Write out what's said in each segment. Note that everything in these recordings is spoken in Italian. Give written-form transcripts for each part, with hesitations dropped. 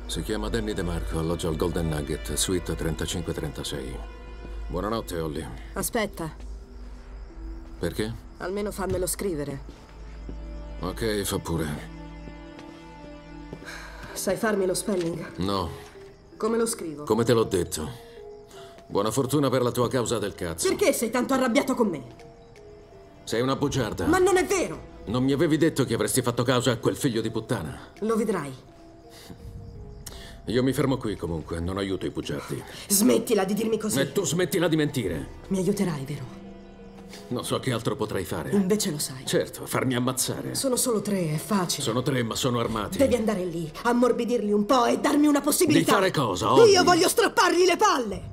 Si chiama Danny DeMarco, alloggia al Golden Nugget, suite 3536. Buonanotte, Holly. Aspetta, Perché? almeno fammelo scrivere. Ok, fa pure. Sai farmi lo spelling? No, Come lo scrivo? come te l'ho detto. Buona fortuna per la tua causa del cazzo. Perché sei tanto arrabbiato con me? Sei una bugiarda. Ma non è vero! Non mi avevi detto che avresti fatto causa a quel figlio di puttana. Lo vedrai. Io mi fermo qui comunque, non aiuto i bugiardi. Smettila di dirmi così. E tu smettila di mentire. Mi aiuterai, vero? Non so che altro potrei fare. Invece lo sai. Certo, farmi ammazzare. Sono solo 3, è facile. Sono 3, ma sono armati. Devi andare lì, ammorbidirli un po' e darmi una possibilità. Di fare cosa, Holly? Io voglio strappargli le palle!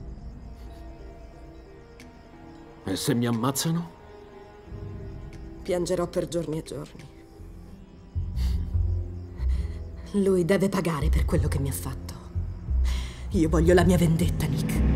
E se mi ammazzano? Piangerò per giorni e giorni. Lui deve pagare per quello che mi ha fatto. Io voglio la mia vendetta, Nick.